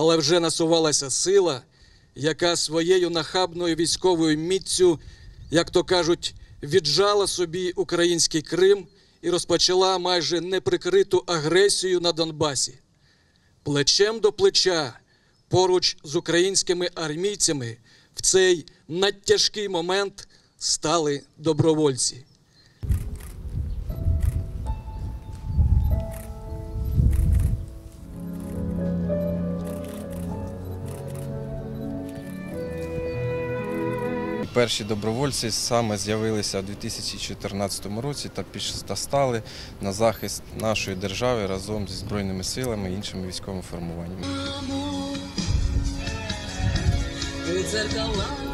Але вже насувалася сила, яка своєю нахабною військовою міццю, як то кажуть, віджала собі український Крим і розпочала майже неприкриту агресію на Донбасі. Плечем до плеча, поруч з українськими армійцями, в цей надтяжкий момент стали добровольці. Перші добровольці саме з'явилися у 2014 році та стали на захист нашої держави разом зі Збройними силами і іншими військовими формуваннями.